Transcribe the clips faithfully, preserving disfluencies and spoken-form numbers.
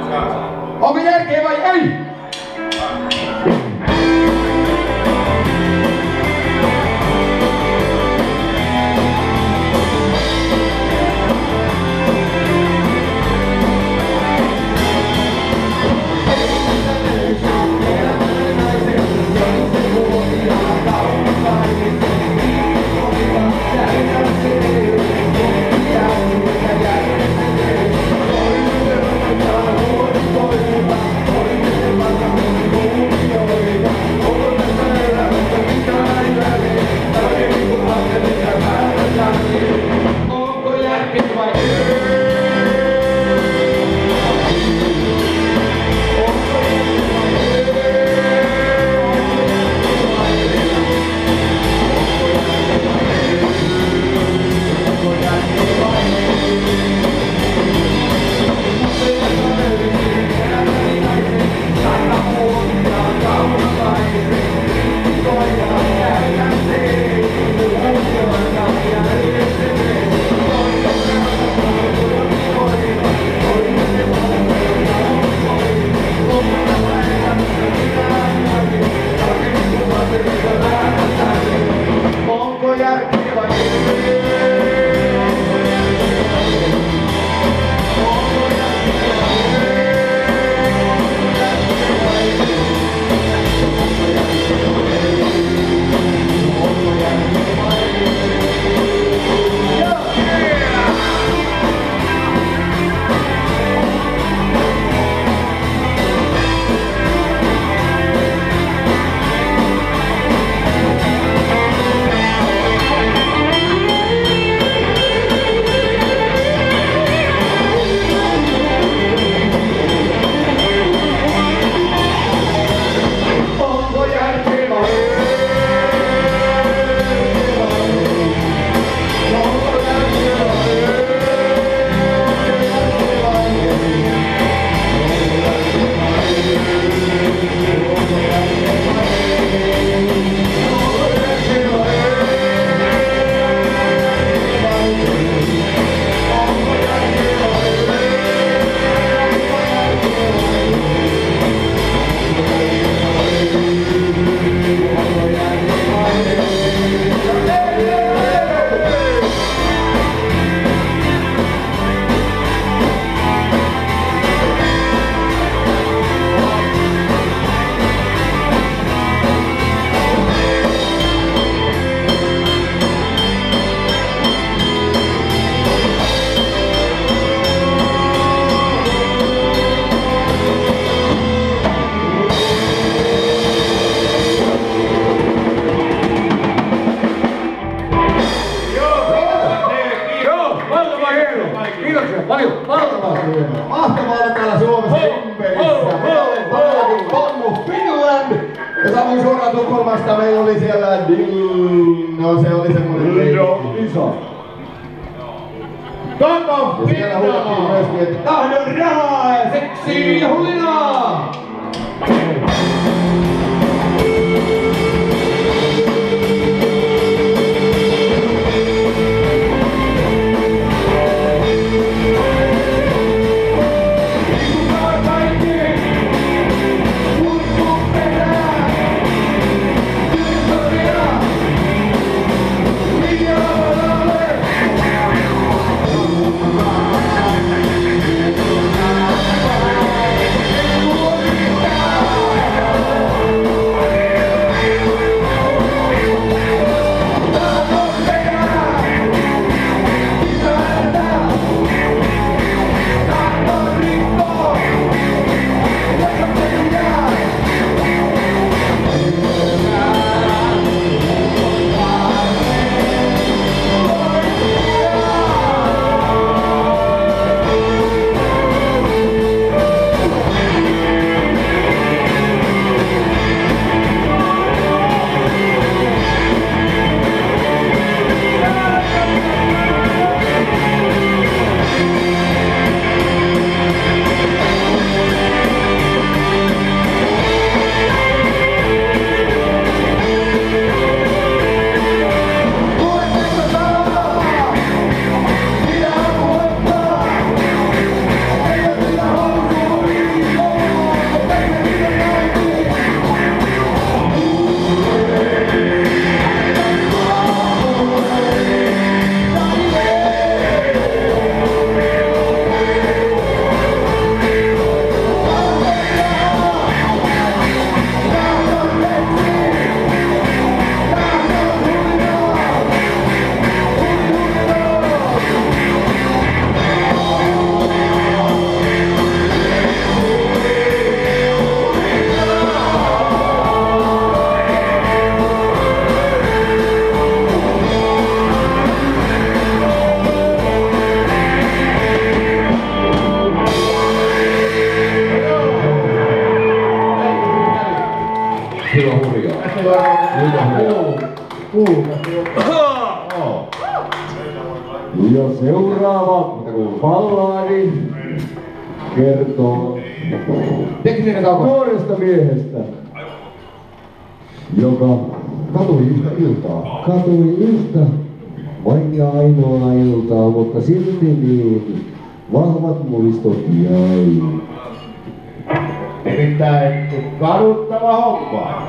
Onko järkeä vai ei? Kiitoksia paljon. Mahtavaa olla täällä Suomessa Imperissä. Minä olen todellakin Tommu Finland. Ja samoin suoraan Tukholmasta meillä oli siellä Ding. No se oli semmoinen Lindo iso. Tommu Finland. Siellä huulettiin myöskin, että tahdon rahaa ja seksiä ja hulinaa. Oh, Ja seuraava balladi kertoo tekninen tauko. Nuoresta miehestä, joka Katui yhtä iltaa. Katui yhtä vain ja ainoa iltaa, mutta silti niin vahvat muistot jäi. Erittäin kaduttava homma.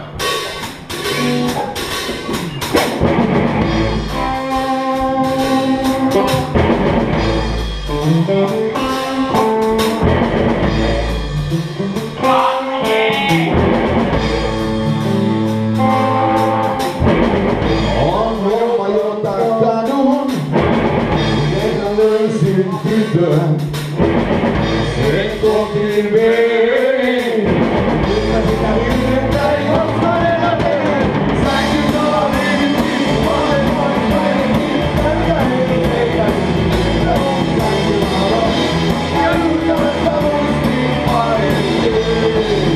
On homma, jota kadun, kerran löysin tytön. Se kotiin vei, mutta sitä yhdestä jostain lähteen. Sain nyt olla liitin, maailman kaikki, tätä ei teitä yhtä on kaikki alo. Ja yhdessä muistiin paremmin.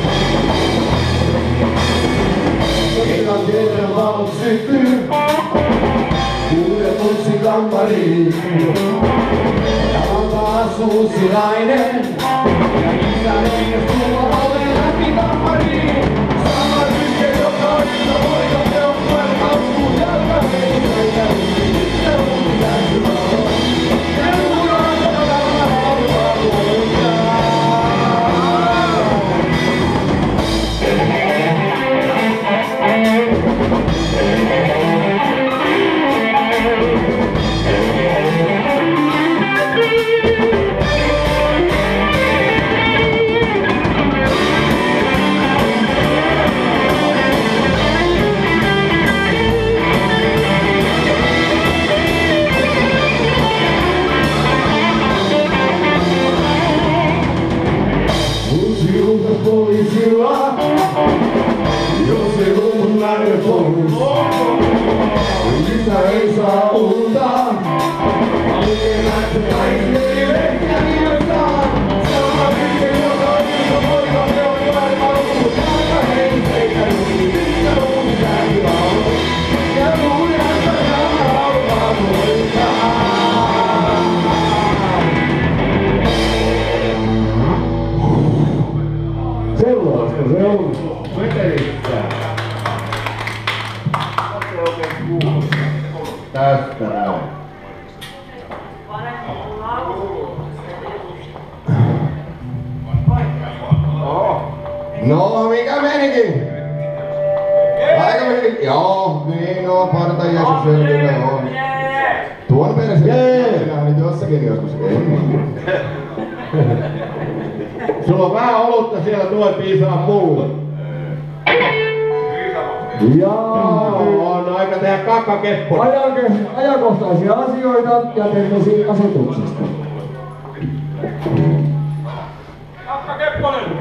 Kerran kerran valot syttyy, kuulen muistin kammariin. Uusi nainen ja isä meinas tulla oven läpi kammariin. Sama tykkö, joka ilta voi toteutua kauppuu jalka heitä ja yhdessä mun täytyy olla. Ja mukaan todella haluaa luottaa. Poliisilla, jos ei lumun lähde pois. Isä ei saa unta, hallien lähtö taisteli lehtiä viimeistään. Sama tykkö, joka ilta voi toteutua kauppuu jalka heitä eikä yhdessä mun täytyy olla. Ja mun jättä tämä haluaa muistaa. sellaista se on. Metelissä. Tästä näin. No, mikä menikin? Aika meni. Joo, niin no, parta Jeesus selvillä on. Tuon perse. Minä olin jossakin joskus. Sulla on vähän olutta siellä, tuo piisaa mulle. Jaa, on aika tehdä kakkakeppo. ajankohtaisia asioita ja terveisiä asetuksista. Kakkakepponen!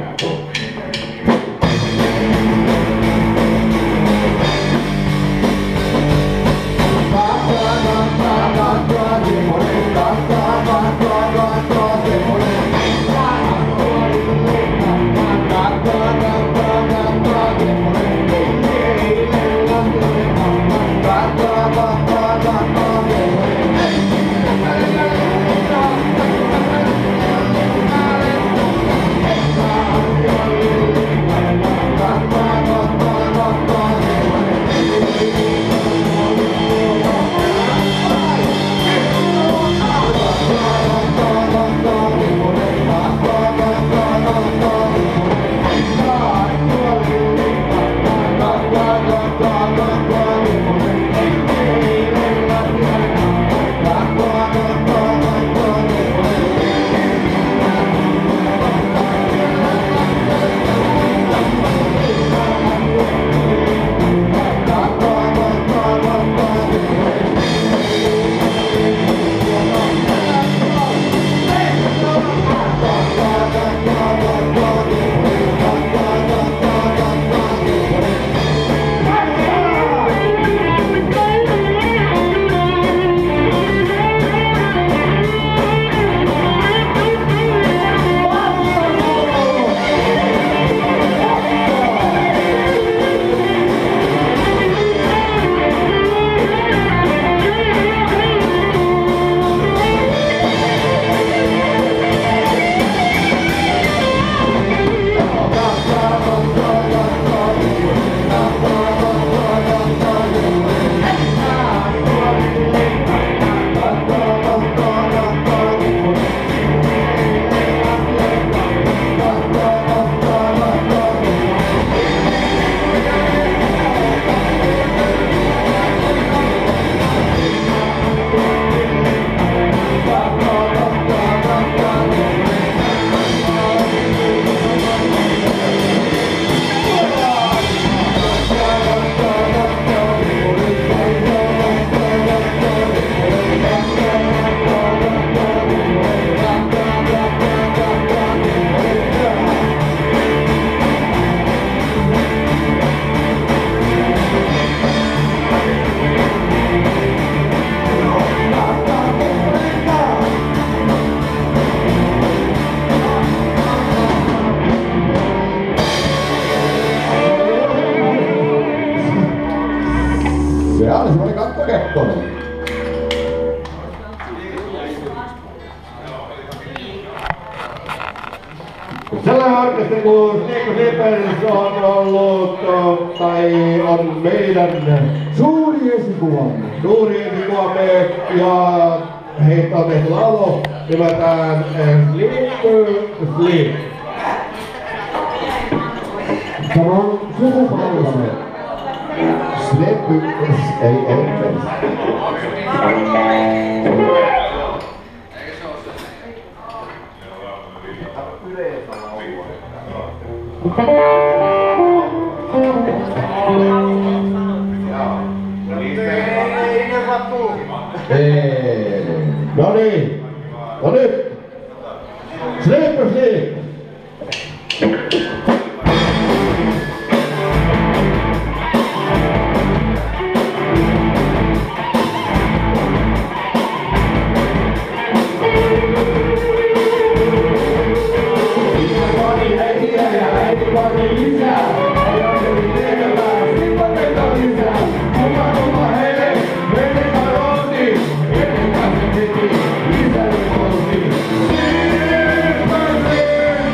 Yeah. Kekkonen. Sellainen orkesteri kuin Sneakers Slippers on ollut, tai on meidän Suuri esikuvamme. suuri esikuvamme, ja heistä on tehty laulu nimeltään Sleep to Sleep. Tämä on sukupolvemme. Sleep to ei, ei, ei. No niin, no nyt. Sleep to Sleep. Sleep to Sleep.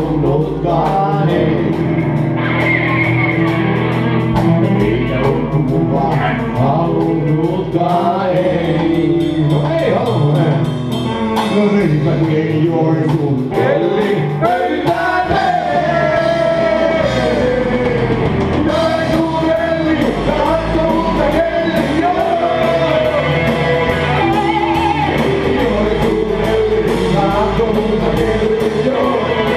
halunnutkaan ei. Eikä loppuun halunnutkaan ei. No ei halunnut ei. No riipäkin Joensuun kelli pöytään ei. Joensuun kelli, katso multa kelli joo. Joensuun kelli, katso multa kelli joo.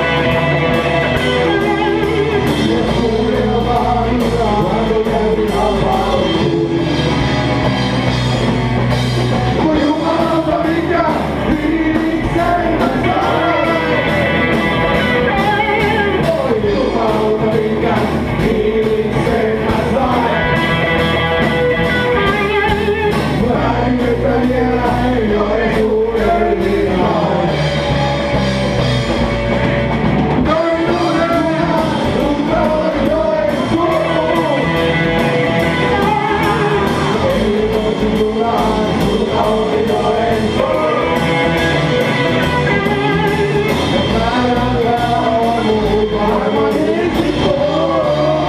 Ja suurella vaarissa, vaaro kävi avautuu. Kun jumalauta mikä fiiliksen mä sain. Oi jumalauta mikä fiiliksen mä sain. Värikötä vielä ei ole suuren lihain. Noin nuorena lunta on Joensuun. Ei voisi junaan, lunta on Joensuun. Ja päivällä on muu varmasti tuo.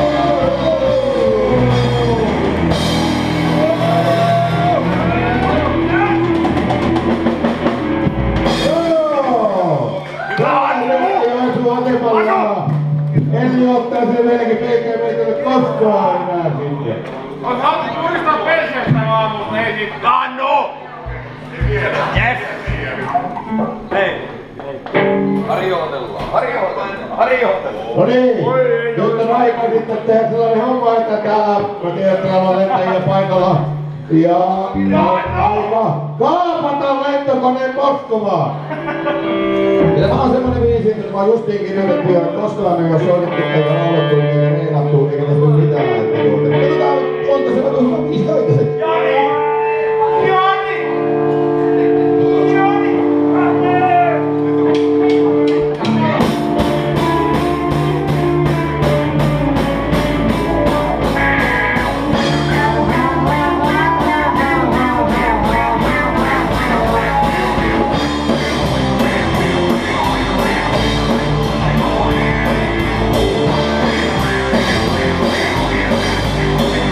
Joo! Joensuun Atepalla. Elli ottaa sen melkein pelkää meitä koskaan enää sitten. On saatu muistaa perseestä vaan, mutta ei sit kannu! Jes! Hei! Harjoitellaan, harjoitellaan, harjoitellaan! No niin, nyt on aika sitten tehdä sellainen homma, että täällä, mä tiedän, että täällä on lentäjiä paikalla. Ja on aika kaapata lentokoneen Moskovaan. Ja tämä on semmonen biisi, että mä oon justiin kirjoitettu ja koskaan ei oo soitettu eikä laulettu eikä reenattu eikä tehty mitään. Että tuota, katsotaan, onko se vaikka hyvä biisi oikeesti. Jani! Jani! Jani! Thank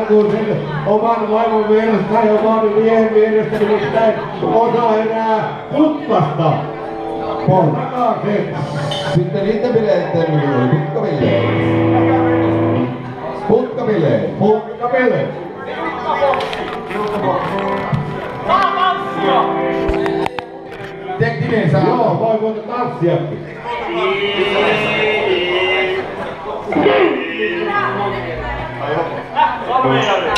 kuin sen oman vaimon vierestä tai oman miehen vierestä, nimittäin osa erää putkasta. Takaisin. Sitten niiden bileitten nimi oli Putkabileet. Putkabileet. Putkapele. Saa tanssia! Tekninen saa. Joo, voi voida tanssiakin. Sormijärvi!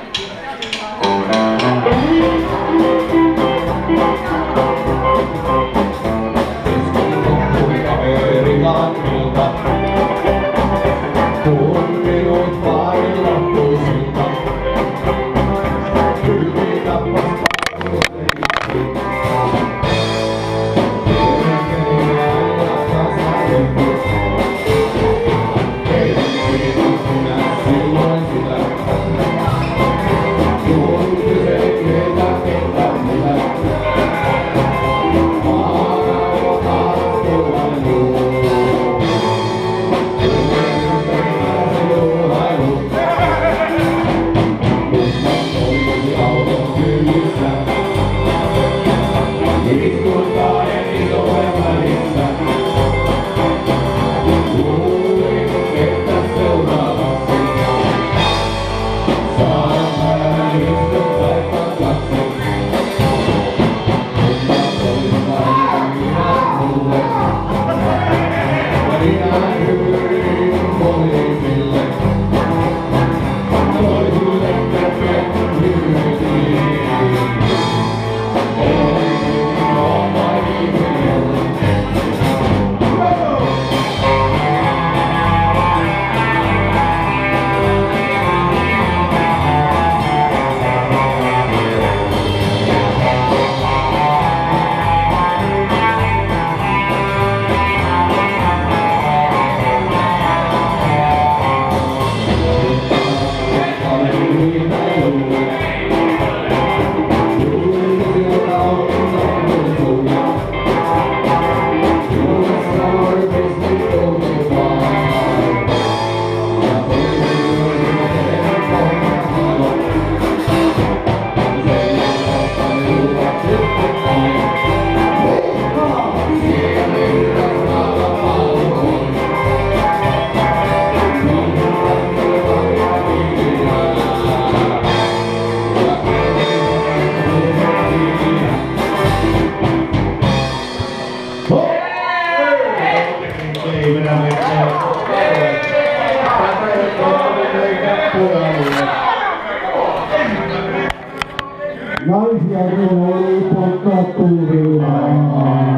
Naisia ei polttaa tuurillaan.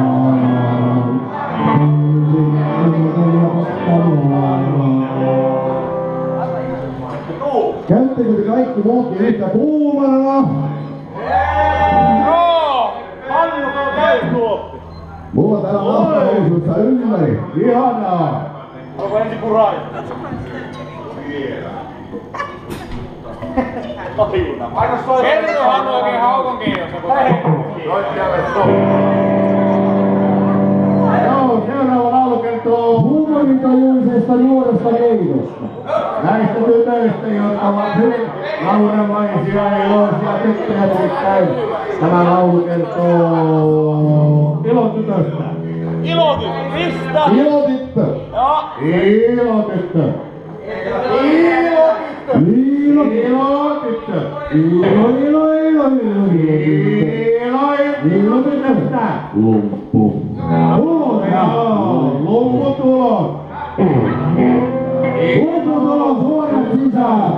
Käyttekö te kaikki muutkin yhtä kuumana? Joo! Hannu on täysluoppi! Mulla täällä on vastahousuissa ympäri. Ihanaa! Onko ensin kurai? Kerro Hannu oikein haukonkin, jos joku Joo, seuraava laulu kertoo huumorintajuisesta nuoresta neitosta. näistä tytöistä, jotka ovat hyvin laulemaisia ja iloisia tyttöjä nimittäin. Tämä laulu kertoo ilotytöstä. Ilotyttö! Mistä? Ilotyttö! Joo! Ilotyttö! Iilo, Ilotyttö! ilo, ilo, ilo, ilo, Ilotytöstä! Lumppu. Tulos, joo! Lumputulos! Lumputulos huoneen sisään.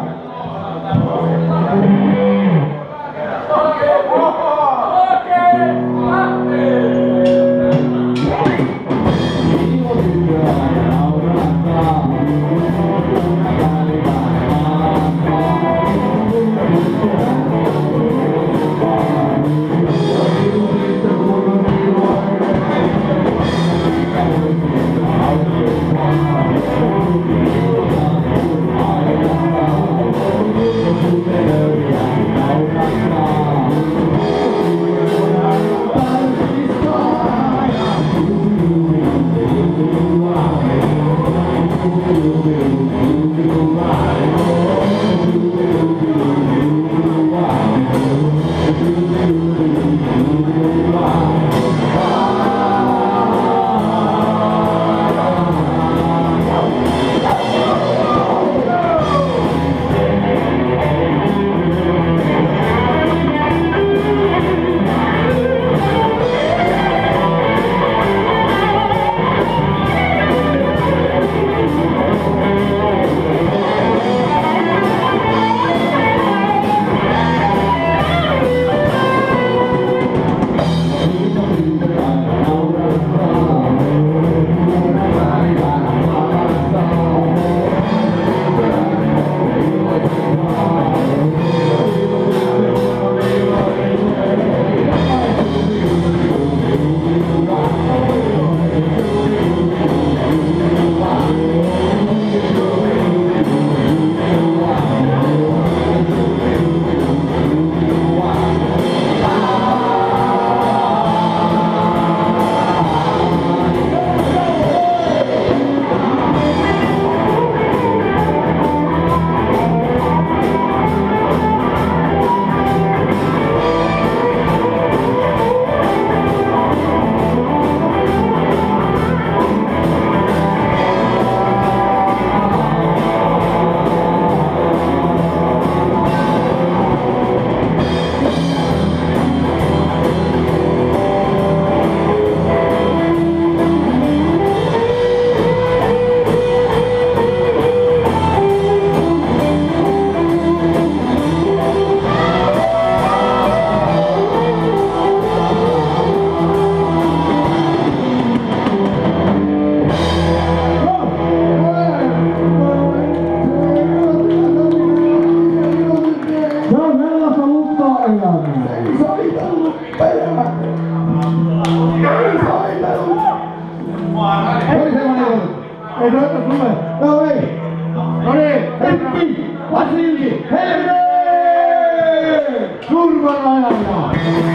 Thank you. ajan. Ei soitellut perään. Ei soitellut. Oli semmoinen ollut. Ei soittaa sulle. No ei. No niin, Heikki, Vasilki, Helminen! Turvan ajalla!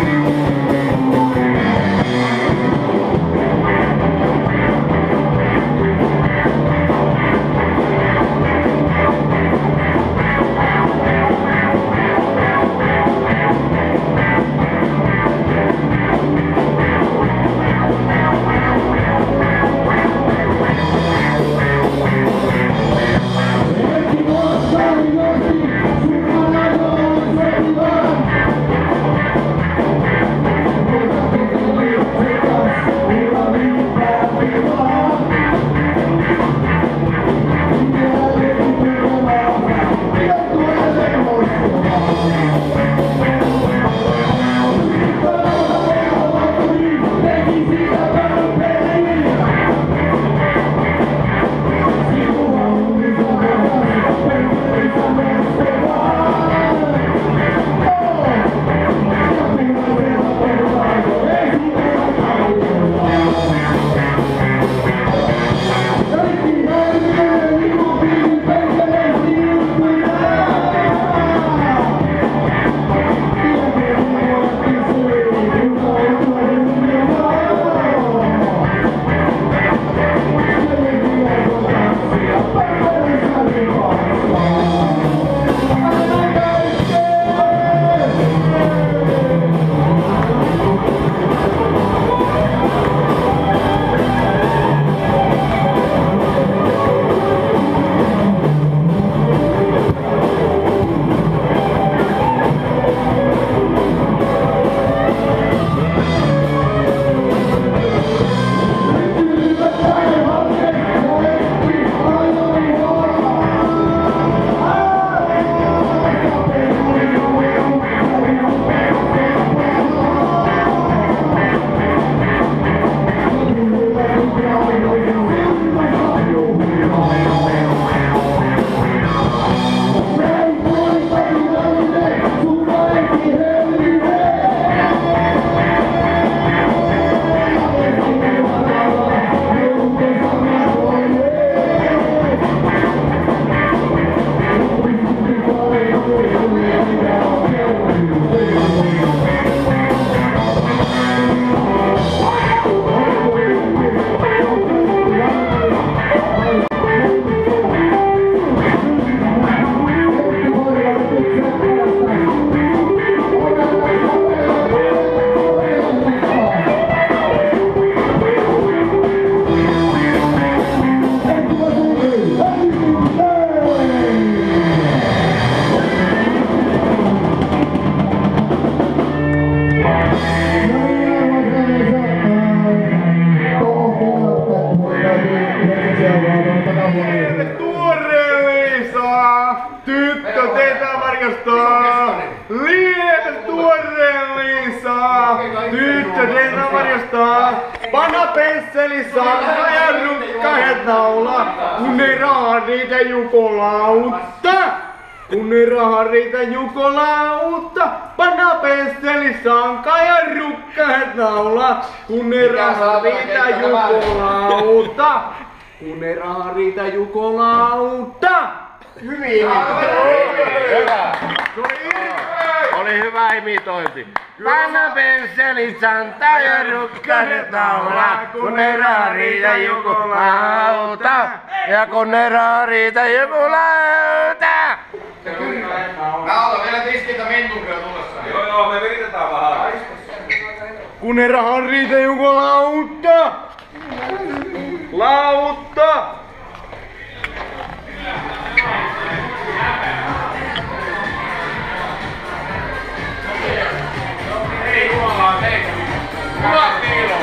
Tyttö teitä varjostaa! Lieve tuoreen Liisa! Tyttö teitä varjostaa! Vanha pensseli sanna ja rukkahet naula! Kun ei rahaa riitä jukolautta! Kun ei rahaa riitä jukolautta! Vanha pensseli sanka ja rukkahet naula! Kun ei rahaa riitä jukolautta! Kun ei rahaa riitä jukolautta! Hyvin Hyvä. Oli hyvä imitointi. Panna pensselit santa ja rukkaset naula, kun ei raha riitä jukulauta. Ja kun ei raha riitä jukulauta. Mä otan vielä tiskiltä mentuksia tulossa. Joo joo, me viritetään vähän. Kun ei raha riitä jukulauta. Lautta. Ei jumalaa teitä. Hyvä piilo.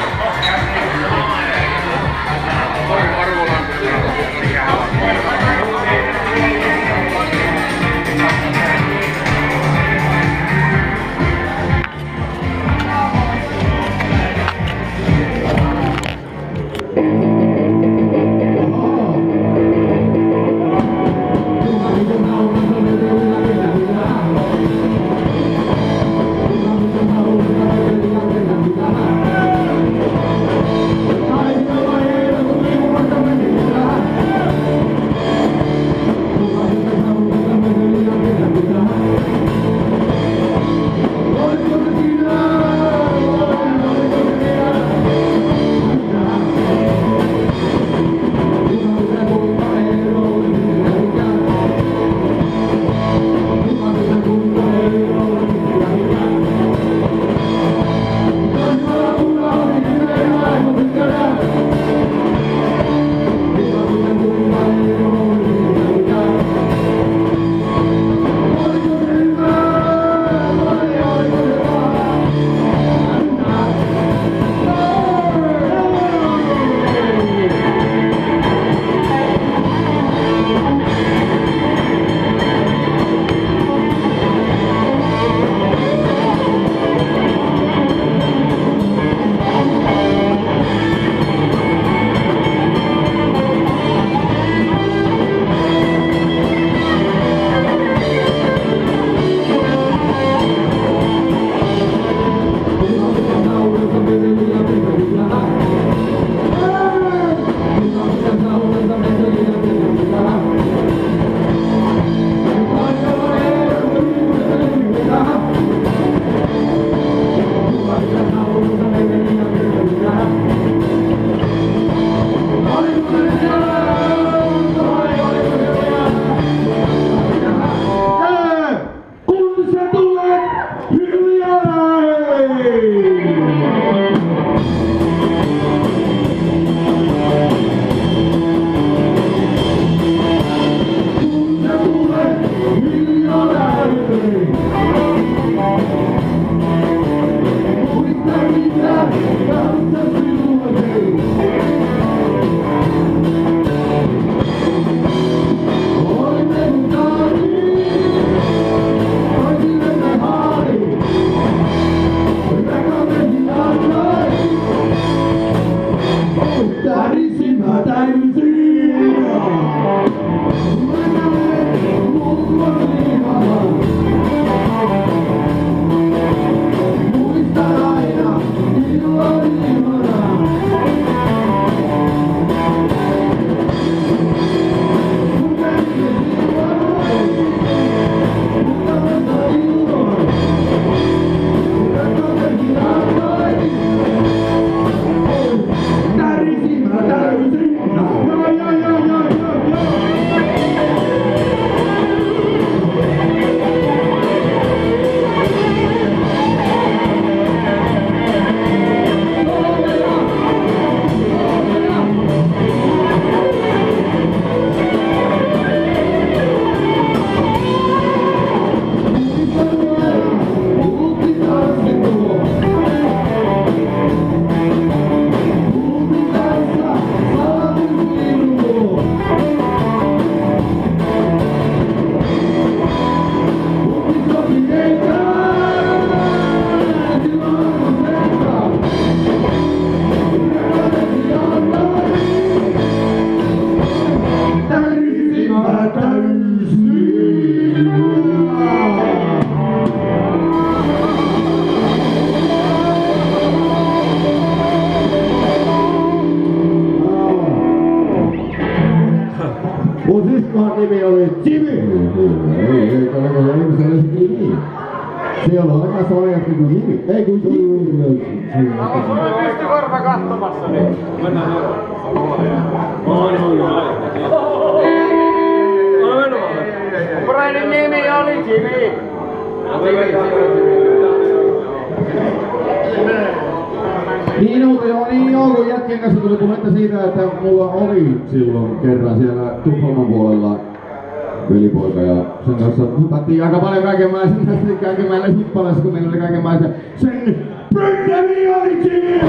Siellä on aika soljasti kuin nimi. Ei kun juuri. Pysty korva kattomassa, niin mennään Freidin nimi oli Jimmy. Niin on, joo, niin joo, kun jätkien kanssa tuli puhetta siitä, että mulla oli silloin kerran siellä Tukholman puolella velipoika ja sen kanssa hypättiin aika paljon kaikenlaisia, kaikenlaisia hippalaisia, kun meillä oli kaikenlaisia sen Freidin oli Jimmy!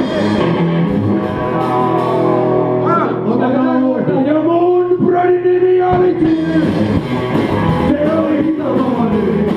Otetaan uudestaan, ja mun Freidin nimi oli Jimmy! Se oli hittalainen nimi!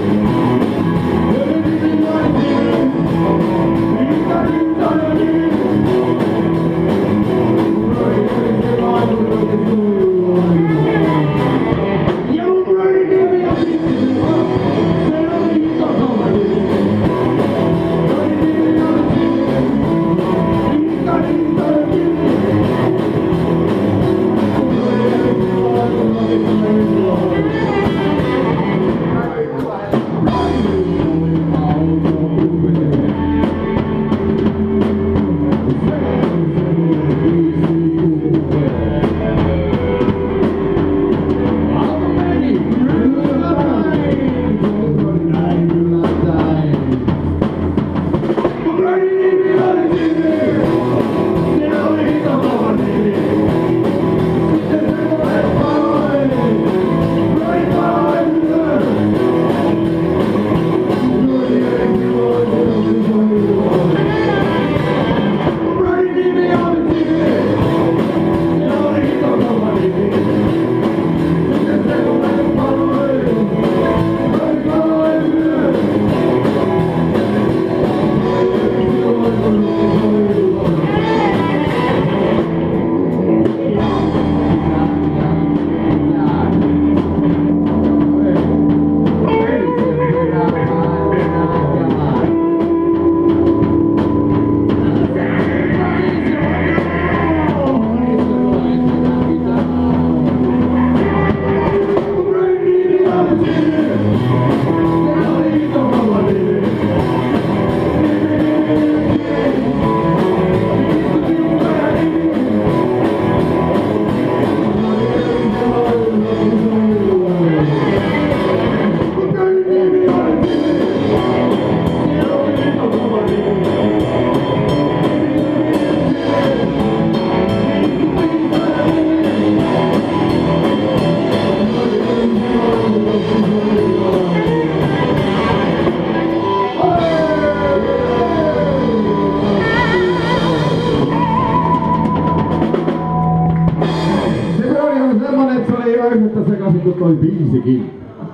Toi biisikin.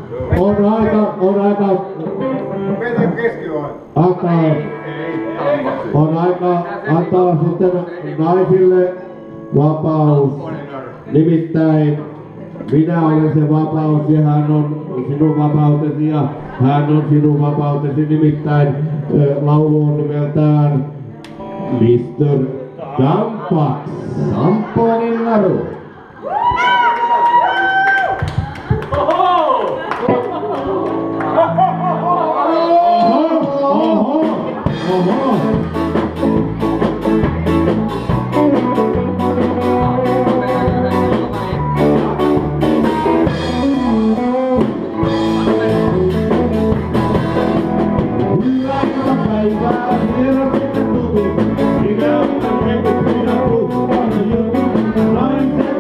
On aika, on aika... Antaa... On aika antaa sitten naisille vapaus. Nimittäin minä olen se vapaus ja hän on sinun vapautesi ja hän on sinun vapautesi. Nimittäin laulu on nimeltään mister Dampax. Tamponin naru. Naisen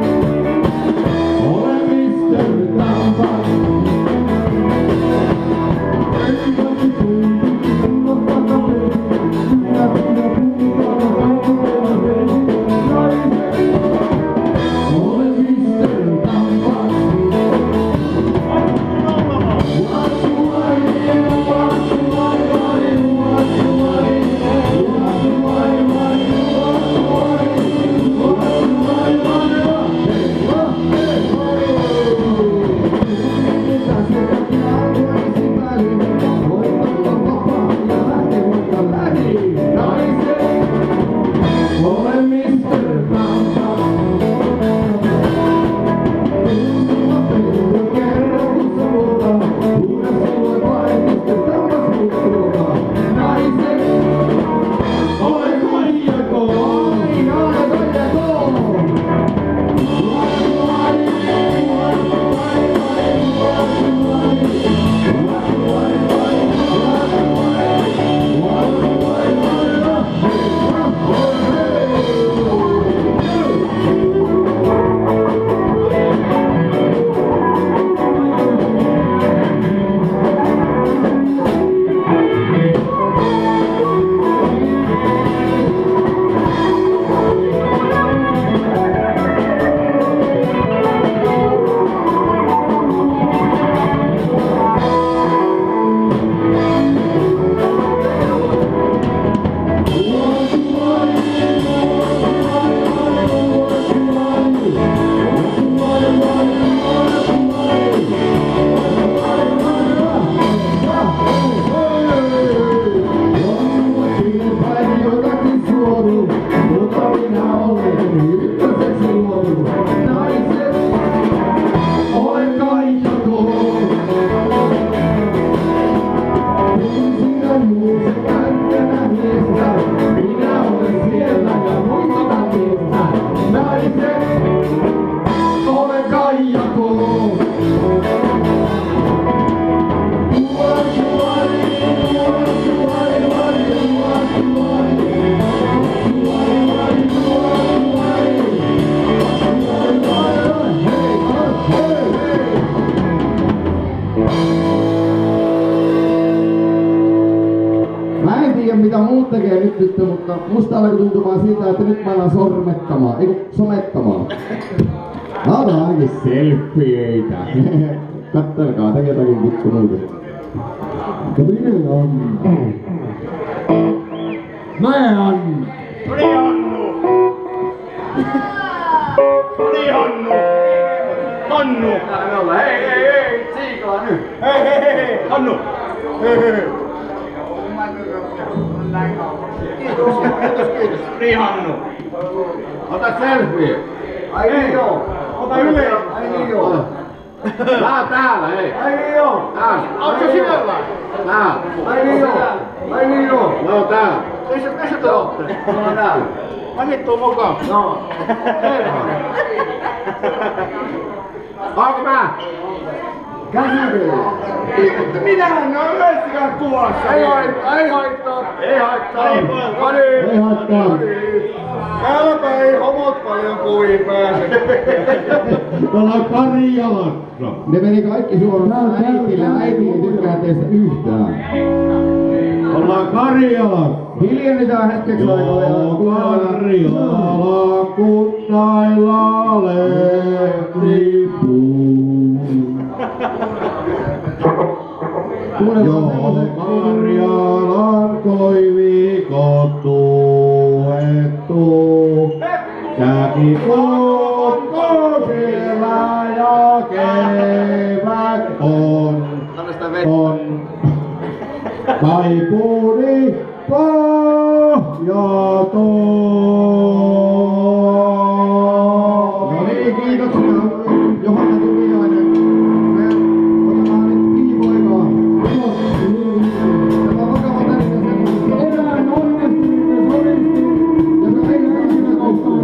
tiedä mitä muut tekee nyt tyttö, mutta musta alkoi tuntumaan siltä, että nyt mä alan sormettamaan, eiku somettamaan. Mä otan ainakin selfieitä. Kattelkaa, teki jotakin vittu muuta. Ja minä on. Mä en. Tuli Hannu! Tuli Hannu! Hannu! Täällä me ollaan. Hei hei hei! Siikaa nyt! Hei hei hei hei! Hannu! Hei hei hei! Kiitos, kiitos, kiitos. Niin Hannu! Ota selfie! Ai niin joo! Ota yle! Ai niin joo! Tää on täällä, hei! Ai niin joo! Täällä! Onko se sinällä? Täällä! Ai niin joo! Ai niin joo! No täällä! Missä missä te ootte? Mä oon täällä. Mä vittuu mukaan. No. Onko mä? Käsitellä! Minähän ne on yhdessäkään kuvassa. Ei haittaa! Ei haittaa! Ei haittaa. Ei haittaa! Täälläpä ei homot paljon kuviin pääse. Me ollaan Karjalassa! Ne meni kaikki suoraan äitille. Äiti ei tykkää teistä yhtään. Ollaan Karjalassa! Hiljennytään hetkeksi aikaa. Karjala kunnailla lehtipuu. Joo, Karjalan koivikot tuettu. Käki koko siellä ja kevät on. On. Kaipuni pohjaton. No niin, kiitoksia Johanna Tuliainen. Me otetaan nyt kiivoikaa. Tämä on vakava tarina semmoisesta. Enää onnistinen solisti, joka ei saa sinä koukkuun.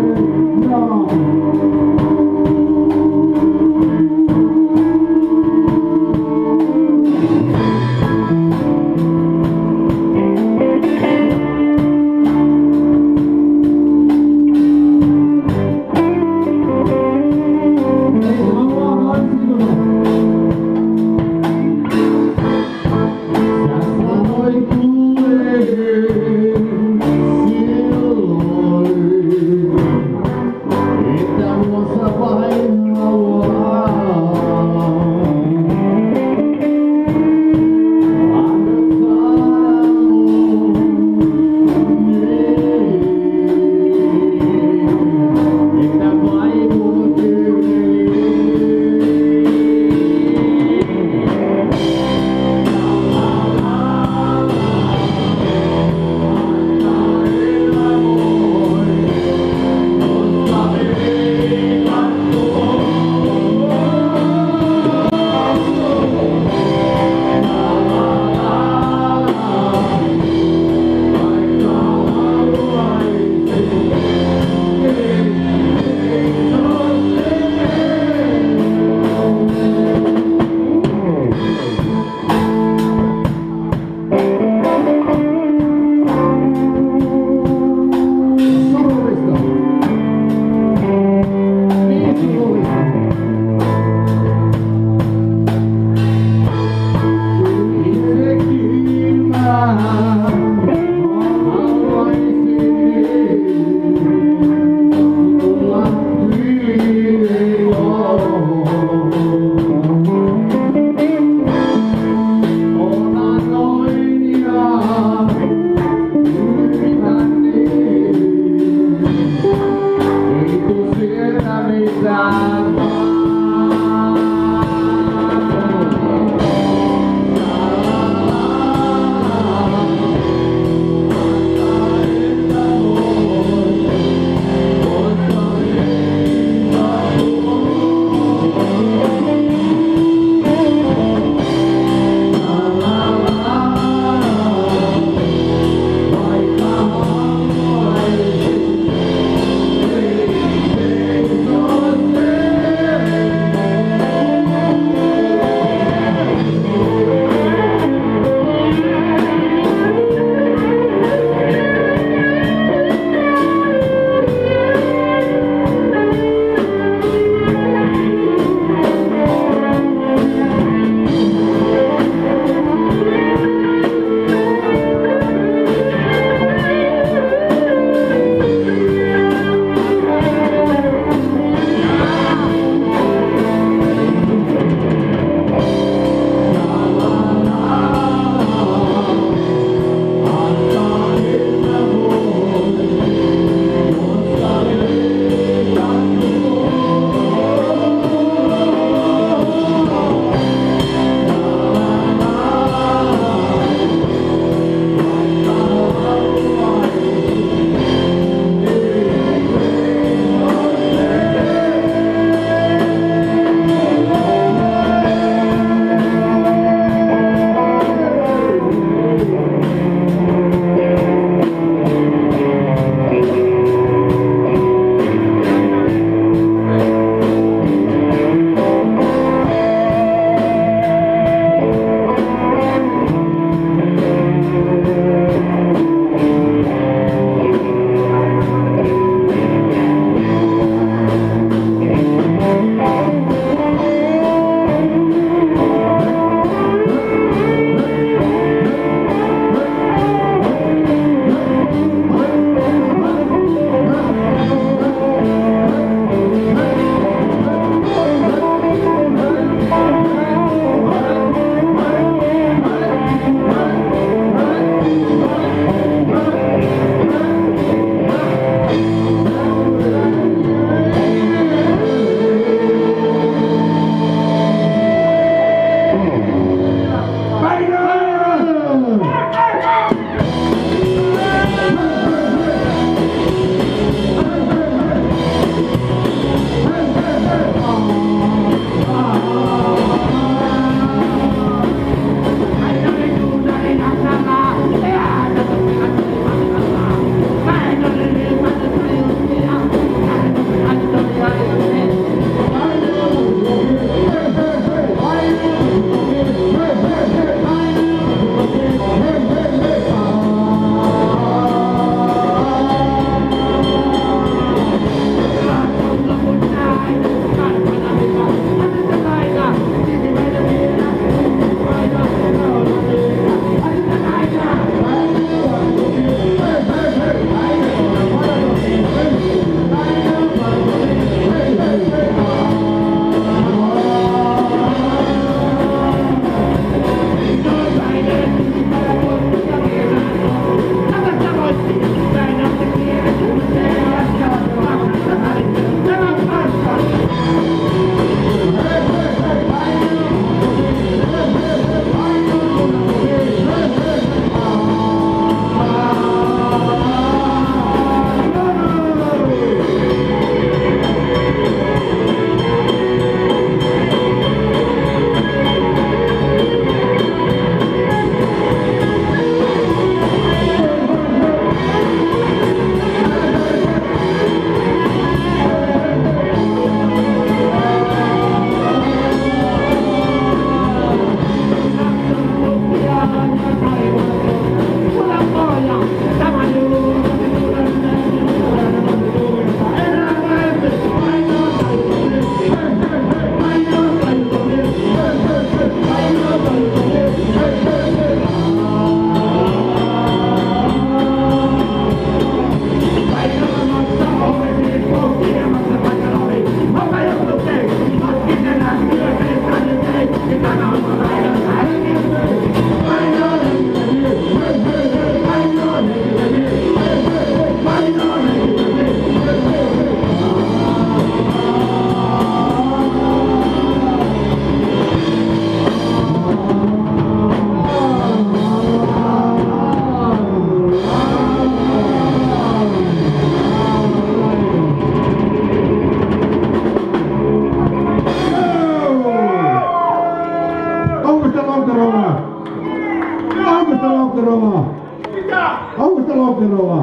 Lonkerola! Augusta Lonkerola!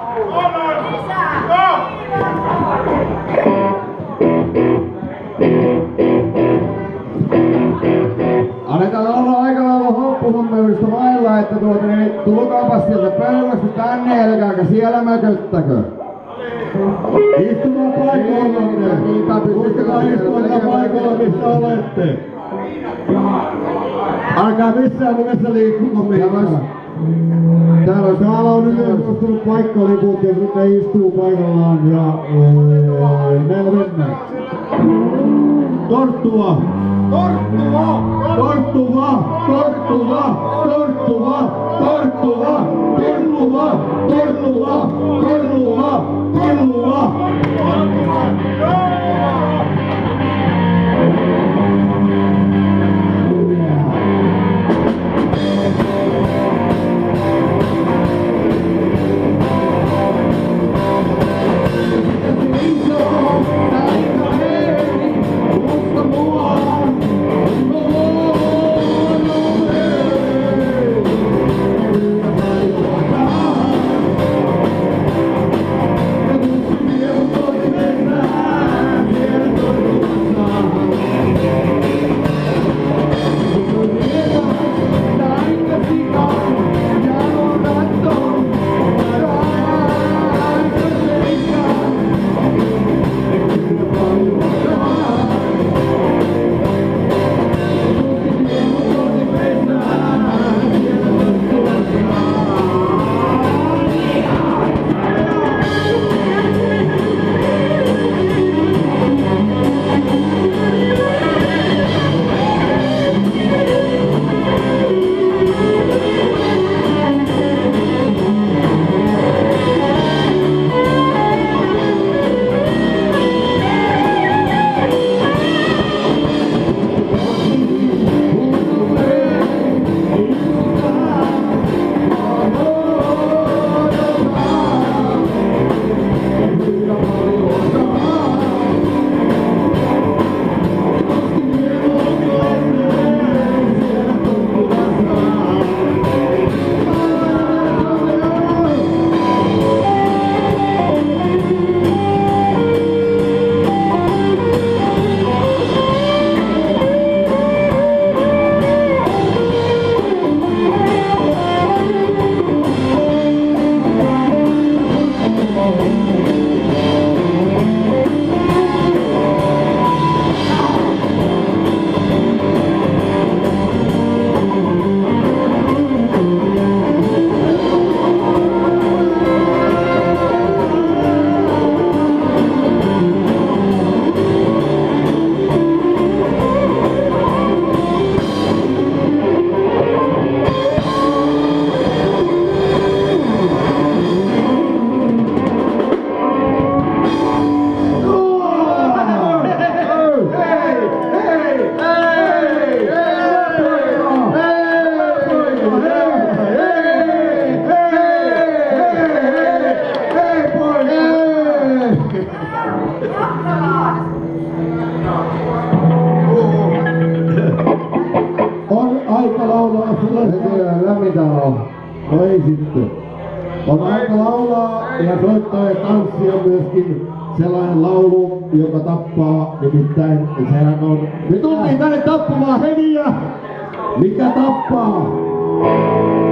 Annetaan olla aika lailla hoppuhommeluista vailla, että tuota niin tulkaapas sieltä pöydästä tänne, älkääkä siellä mököttäkö. Istumaan paikoillanne! Muistakaa istumaan paikoilla, missä olette! Älkää missään nimessä liikkuko mitään! Täällä on täällä on nyt ylöstunut paikkaliput ja sitten istuu paikallaan ja meillä mennään. Torttua! Torttua! Torttua! Torttua! Torttua! Torttua! Torttua! Torttua! Torttua! Torttua! No ei sitten. On aika laulaa ja soittaa ja tanssia myöskin sellainen laulu, joka tappaa, nimittäin sehän on... Me tultiin tänne tappamaan hengiä! Mikä tappaa?